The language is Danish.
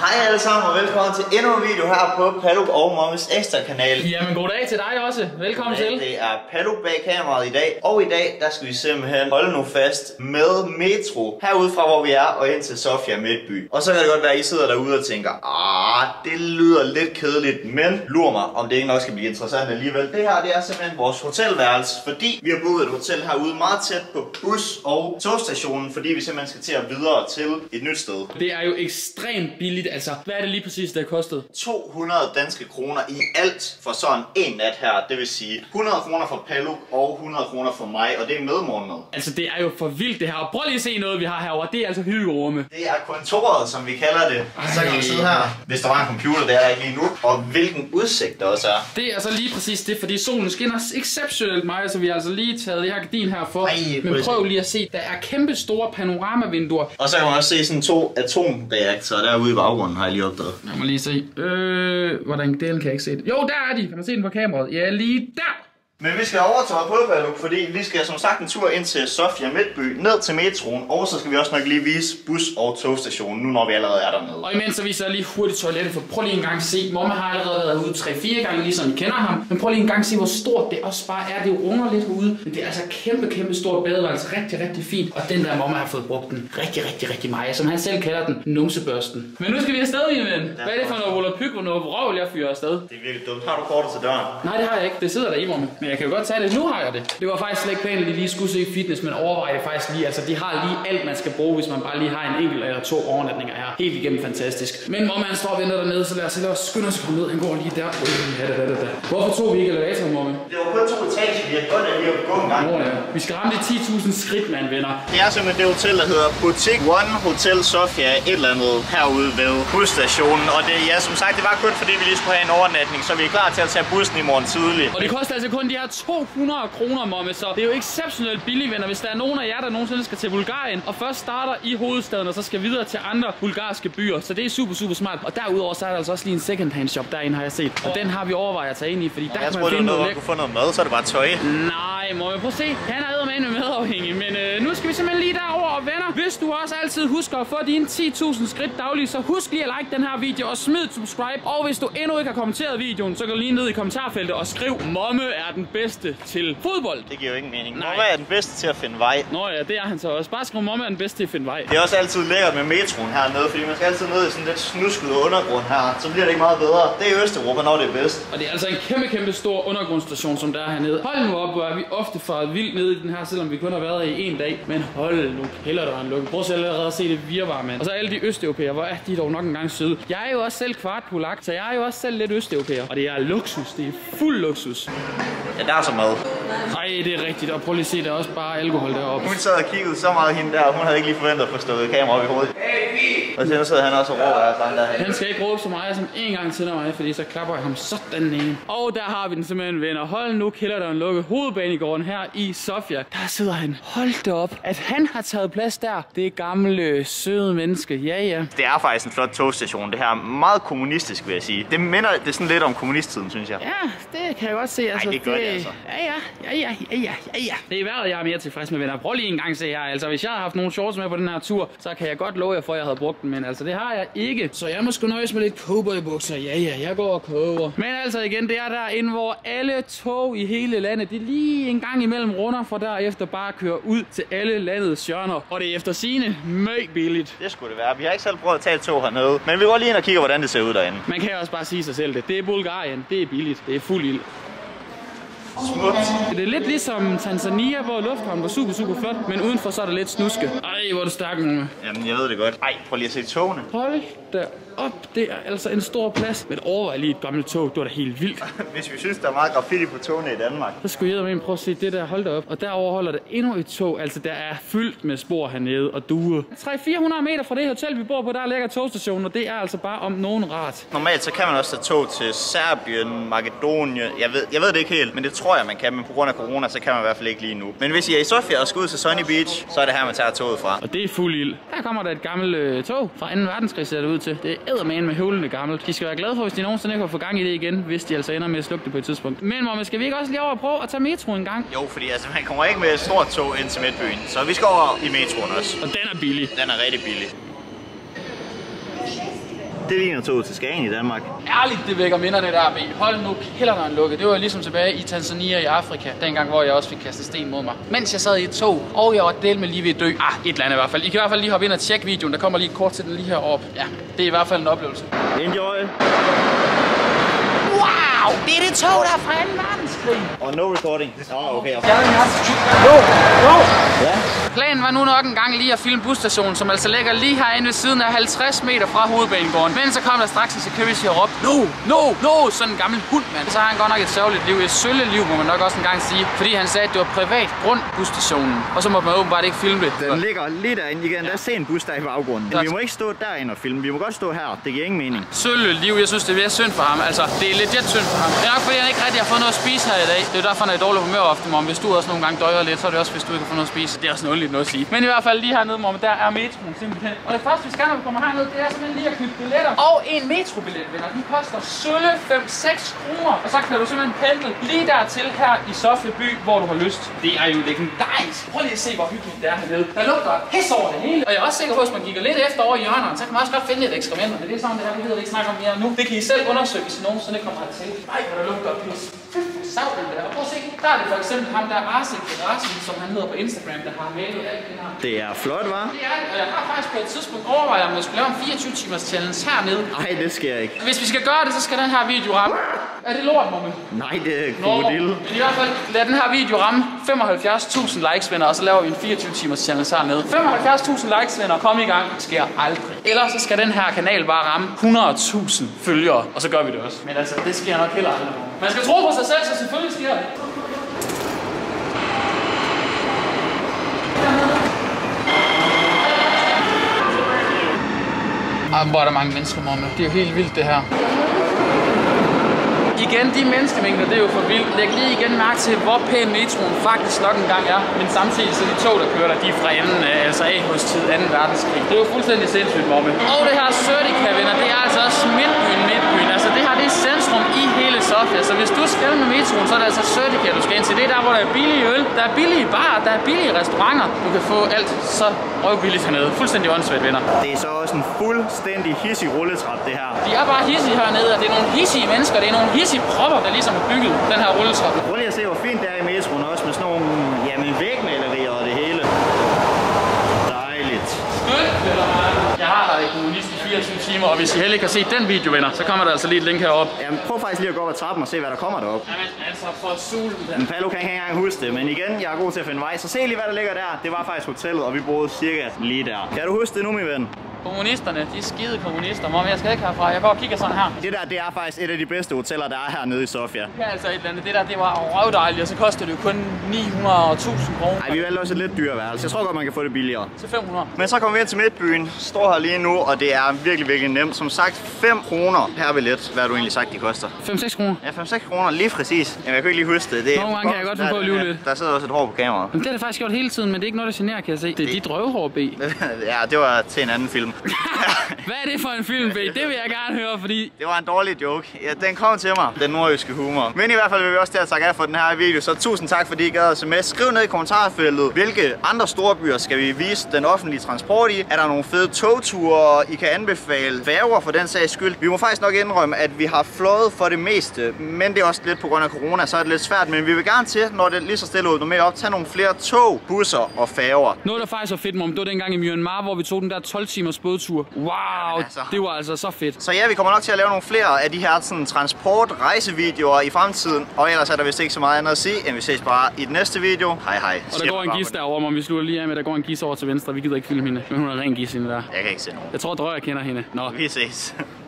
Hej alle sammen og velkommen til endnu en video her på Paluk og Mommes ekstra kanal. Jamen goddag til dig også, velkommen til. Det er Paluk bag kameraet i dag, og i dag der skal vi simpelthen holde nu fast med metro herude fra hvor vi er og ind til Sofia Midtby. Og så kan det godt være at I sidder derude og tænker, det lyder lidt kedeligt, men lur mig om det ikke nok skal blive interessant alligevel. Det her det er simpelthen vores hotelværelse, fordi vi har booket et hotel herude meget tæt på bus- og togstationen, fordi vi simpelthen skal til at videre til et nyt sted. Det er jo ekstremt billigt, altså hvad er det lige præcis det har kostet? 200 danske kroner i alt for sådan en nat her, det vil sige 100 kroner for Paluk og 100 kroner for mig, og det er med morgenmad. Altså det er jo for vildt det her, og prøv lige at se noget vi har herovre, det er altså hyggerummet. Det er kontoret, som vi kalder det. Så kan du sidde her, hvis der var en computer, det er der ikke lige nu, og hvilken udsigt der også er. Det er altså lige præcis det, fordi solen skinner exceptionelt meget, så vi har altså lige taget det her gardin her for. Men prøv lige at se, der er kæmpe store panoramavinduer. Og så kan man også se sådan 2 atomreaktorer derude i baggrunden, har jeg lige opdaget. Jeg må lige se. Hvordan delen kan jeg ikke se det? Jo, der er de. Kan man se den på kameraet? Ja, lige der. Men vi skal overtage på Paluk, fordi vi skal som sagt en tur ind til Sofia Midtby, ned til metroen, og så skal vi også nok lige vise bus- og togstationen, nu når vi allerede er dernede. Og imens så viser jeg lige hurtigt toilettet, for prøv lige en gang at se, Momma har allerede været ude 3-4 gange, ligesom I kender ham. Men prøv lige en gang at se, hvor stort det også bare er. Det runger lidt ude, men det er altså kæmpe stort badeværelse, rigtig fint. Og den der Momma har fået brugt den rigtig meget, som han selv kalder den, numsebørsten. Men nu skal vi afsted, min ven. Hvad er det for noget volapyk, hvor noget vrøvl jeg fyrer afsted? Det er virkelig dumt. Har du kortet til døren? Nej, det har jeg ikke. Det sidder der i, Momma. Men jeg kan jo godt tage det. Nu har jeg det. Det var faktisk slet ikke pænt, at de lige skulle se fitness, men overvej det faktisk lige. Altså, de har lige alt, man skal bruge, hvis man bare lige har en enkelt eller 2 overnatninger her. Helt igennem fantastisk. Men Momma, han står og venter dernede, så lad os skynde os at komme ned. Han går lige der. Hvorfor tog vi ikke elevatoren, Momma? Det var kun 2 etager, vi har godt lige at gå en gang. Vi skal ramme de 10.000 skridt, man venner. Det er simpelthen det hotel, der hedder Boutique One Hotel Sofia, et eller andet herude ved busstationen. Og det, ja, som sagt, det var kun fordi, vi lige skulle have en overnatning, så vi er klar til at tage bussen i morgen tidlig. Og det koster altså kun de her 200 kroner, Momma, så det er jo exceptionelt billigt, venner. Hvis der er nogen af jer, der nogensinde skal til Bulgarien, og først starter i hovedstaden, og så skal videre til andre bulgarske byer, så det er super smart. Og derudover så er der altså også lige en second-hand shop derinde, har jeg set. Og den har vi overvejet at tage ind i, fordi der kan man finde noget lækkert. Kunne få noget mad, så er det bare tøj. Nej, Momma, prøv at se. Han er eddermame medafhængig, men nu skal vi simpelthen lige derover, og venner. Hvis du også altid husker at få dine 10.000 skridt dagligt, så husk lige at like den her video og smid subscribe. Og hvis du endnu ikke har kommenteret videoen, så kan du lige ned i kommentarfeltet og skriv, Momme er den bedste til fodbold. Det giver jo ikke mening. Momme er den bedste til at finde vej. Nå ja, det er han så også. Bare skriv, Momme er den bedste til at finde vej. Det er også altid lækkert med metroen hernede, fordi man skal altid ned i sådan lidt snusket undergrund her. Så bliver det ikke meget bedre. Det er i Østeuropa, når det er bedst. Og det er altså en kæmpe stor undergrundsstation, som der er hernede. Hold nu op, hvor er vi ofte faret vildt nede i den her, selvom vi kun har været i en dag. Men hold nu heller der en lukke. Prøv selv allerede at se det virvar, mand. Og så alle de østeuropæere, hvor er de dog nok engang søde. Jeg er jo også selv kvart polak, så jeg er jo også selv lidt østeuropæer. Og det er luksus. Det er fuld luksus. Ja, der er så mad. Nej, det er rigtigt. Og prøv lige at se, der er også bare alkohol deroppe. Hun sad og kiggede så meget hende der, hun havde ikke lige forventet at få stået kamera op i hovedet. Og så sidder han også og råber af sådan der. Han skal ikke råbe så meget som en gang til mig, fordi så klapper jeg ham sådan ned. Og der har vi den simpelthen, venner. Hold nu, kælderen lukke hovedbanegården her i Sofia. Der sidder han. Hold da op. At han har taget plads der. Det er gamle, søde menneske. Ja. Det er faktisk en flot togstation. Det her er meget kommunistisk, vil jeg sige. Det minder det sådan lidt om kommunisttiden, synes jeg. Ja, det kan jeg godt se. Altså, det gør det altså. Ja. Det er værd, jeg er mere tilfreds med, venner. Prøv lige en gang se her. Altså, hvis jeg havde haft nogle shorts med på den her tur, så kan jeg godt love jer for, at jeg havde brugt den. Men altså, det har jeg ikke. Så jeg må sgu nøjes med lidt cowboybukser. Ja, jeg går og koger. Men altså igen, det er derinde, hvor alle tog i hele landet, det er lige en gang imellem runder, for derefter bare køre ud til alle landets hjørner. Og det er efter sigende møg billigt. Det skulle det være. Vi har ikke selv prøvet at tage et tog hernede. Men vi går lige ind og kigger, hvordan det ser ud derinde. Man kan også bare sige sig selv det. Det er Bulgarien. Det er billigt. Det er fuld ild. Smukt. Det er lidt ligesom Tanzania, hvor lufthavnen var super flot, men udenfor så er der lidt snuske. Ej, hvor er du stærk, Momme. Jamen, jeg ved det godt. Ej, prøv lige at se togene. Hold da op, det er altså en stor plads. Men overvej lige et gammelt tog, det var da helt vildt. Hvis vi synes, der er meget graffiti på togene i Danmark. Så skulle jeg prøve at se det der, hold da op. Og derover holder der endnu et tog, altså der er fyldt med spor hernede og duer. 300-400 meter fra det hotel, vi bor på, der ligger togstationen, og det er altså bare om nogen rart. Normalt så kan man også tage tog til Serbien, Makedonien. Jeg ved det ikke helt, men det tror jeg, man kan. Men på grund af corona, så kan man i hvert fald ikke lige nu. Men hvis I er i Sofia og skal ud til Sunny Beach, så er det her, man tager toget fra. Og det er fuld ild. Der kommer der et gammelt tog fra 2. verdenskrig, ser det ud til. Det er eddermane med høvlende gammelt. De skal være glade for, hvis de nogensinde ikke har fået gang i det igen, hvis de altså ender med at slukke det på et tidspunkt. Men Momme, skal vi ikke også lige over og prøve at tage metro en gang? Jo, fordi altså, man kommer ikke med et stort tog ind til Midtbyen. Så vi skal over i metroen også. Og den er billig. Den er rigtig billig. Det ligner toget til Skagen i Danmark. Ærligt, det vækker minder det der, B. Hold nu kælderen lukket. Det var ligesom tilbage i Tanzania i Afrika, dengang hvor jeg også fik kastet sten mod mig. Mens jeg sad i et tog, og jeg var delt med lige ved at dø. Et eller andet i hvert fald. I kan i hvert fald lige hoppe ind og tjekke videoen. Der kommer lige kort til den lige heroppe. Ja, det er i hvert fald en oplevelse. Enjoy! Wow! Det er det tog, der er fra 2. verdenskrig. Og no recording. Okay. Ja. Planen var nu nok en gang lige at filme busstationen, som altså ligger lige herinde ved siden af 50 meter fra hovedbanegården. Men så kom der straks en security og råbte, no, sådan en gammel hund, mand. Så har han godt nok et sørgeligt liv, et sølle liv, må man nok også en gang sige. Fordi han sagde, at det var privat grund busstationen. Og så må man åbenbart ikke filme det. Den ligger lige derinde. I kan endda se en bus der i baggrunden. Men vi må ikke stå derinde og filme. Vi må godt stå her. Det giver ingen mening. Sølle liv, jeg synes, det er virkelig synd for ham. Altså, det er legit synd for ham. Det er nok fordi, han ikke rigtig har fået noget at spise her i dag. Det er derfor, han er i dårlig humør ofte, mom. Hvis du også nogle gange døjer lidt, så er det også, hvis du ikke har fået noget at spise. Det er også noget lidt noget at sige. Men i hvert fald lige hernede, mom, der er metroen simpelthen. Og det første, vi skal, når vi kommer herned, det er simpelthen lige at købe billetter. Og en metrobillet, venner, den koster sølle 5-6 kroner. Og så kan du simpelthen pendle lige dertil her i Sofia by, hvor du har lyst. Det er jo legendarisk. Prøv lige at se, hvor hyggeligt det er hernede. Der lugter pis over det hele. Og jeg er også sikker på, at hvis man kigger lidt efter over i hjørnerne, så kan man også godt finde lidt ekskrementer. Men det er sådan, det her, vi gider ikke snakke om mere nu. Det kan I selv undersøge, hvis I nogensinde kommer hertil. Nej, hvor der lugter pis. Savlen der. Prøv at se, der er det for eksempel ham der Arsik Gerasi, som han hedder på Instagram, der har malet alt det her. Det er flot, hva'? Det er det, og jeg har faktisk på et tidspunkt overvejet, om jeg skulle lave en 24-timers challenge hernede. Nej, det sker ikke. Hvis vi skal gøre det, så skal den her video ramme. Er det lort, Momme? Nej, det er krokodille. Men i hvert fald, lad den her video ramme 75.000 likes, venner, og så laver vi en 24-timers challenge hernede. 75.000 likes, venner, kom i gang. Det sker aldrig. Ellers så skal den her kanal bare ramme 100.000 følgere, og så gør vi det også. Men altså, det sker nok heller aldrig. Man skal tro på sig selv, så selvfølgelig sker det. Hvor er der mange mennesker, Momme. Det er jo helt vildt, det her. Igen, de menneskemængder, det er jo for vildt. Læg lige igen mærke til, hvor pæn metroen faktisk nok engang er. Men samtidig så de tog, der kører der, de er fra enden, altså A-hos-tid, 2. verdenskrig. Det er jo fuldstændig sindssygt, Momme. Og det her Serdica, venner, det er altså også midtbyen. Altså det her, det er centrum i hele Sofia. Så hvis du skal med metroen, så er det altså Serdica, du skal ind til. Det er der, hvor der er billige øl, der er billige barer, der er billige restauranter. Du kan få alt så røvbilligt hernede. Fuldstændig åndssvagt, venner. Det er så også en fuldstændig hissig rulletrap, det her. De er bare hissige hernede, og det er nogle hissige mennesker, det er nogle hissige propper, der ligesom har bygget den her rulletrappe. Prøv lige at se, hvor fint det er i metroen, også med sådan nogle, jamen, vægmalerier og det hele. Dejligt. Skønt, eller hvad? Jeg har her i Kommunist i 24 timer, og hvis I heller ikke har set den video, venner, så kommer der altså lige et link heroppe. Jamen, prøv faktisk lige at gå op ad trappen og se, hvad der kommer derop. Jamen, altså for sulen. Men Paolo kan ikke engang huske det, men igen, jeg er god til at finde vej, så se lige, hvad der ligger der. Det var faktisk hotellet, og vi boede cirka lige der. Kan du huske det nu, min ven? Kommunisterne, de er skide kommunister. Mom, jeg skal ikke herfra. Jeg går og kigger sådan her. Det der, det er faktisk et af de bedste hoteller, der er hernede i Sofia. Ja, altså et eller andet. Det der, det var røvdejligt, og så koster det jo kun 900 og 1000 kroner. Nej, vi valgte også et lidt dyre værelse. Jeg tror godt, man kan få det billigere. Til 500. Men så kommer vi ind til midtbyen. Står her lige nu, og det er virkelig, virkelig nemt. Som sagt, 5 kroner per billet. Hvad har du egentlig sagt, de koster? 5-6 kroner. Ja, 5-6 kroner, lige præcis. Jamen, jeg kan ikke lige huske det. Nogle gange kan jeg godt finde på at lyve lidt. Der sidder også et hår på kameraet. Men det har det faktisk gjort hele tiden, men det er ikke noget, der generer, kan jeg se. Det er dit røvhår, B. Ja, det var til en anden film. Hvad er det for en film, B? Det vil jeg gerne høre, fordi... Det var en dårlig joke. Ja, den kom til mig. Den nordjyske humor. Men i hvert fald vil vi også til at takke af for den her video. Så tusind tak, fordi I gad at se med. Skriv ned i kommentarfeltet, hvilke andre store byer skal vi vise den offentlige transport i. Er der nogle fede togture, I kan anbefale? Færger for den sags skyld. Vi må faktisk nok indrømme, at vi har fløjet for det meste. Men det er også lidt på grund af corona, så er det lidt svært. Men vi vil gerne til, når det lige så stille åbner mere op, tage nogle flere tog, busser og færger. Noget, der faktisk var fedt, Mom, det var dengang i Myanmar, hvor vi tog den der 12 timers bådtur. Wow, ja, altså. Det var altså så fedt. Så ja, vi kommer nok til at lave nogle flere af de her sådan, transport-rejsevideoer i fremtiden. Og ellers er der vist ikke så meget andet at sige, end vi ses bare i den næste video. Hej hej. Og der går en gis derovre, Mom, vi slutter lige af med, der går en gis over til venstre. Vi gider ikke filme hende, men hun er ren gis hende der. Jeg kan ikke se nogen. Jeg tror, Drøjer kender hende. Nå. Vi ses.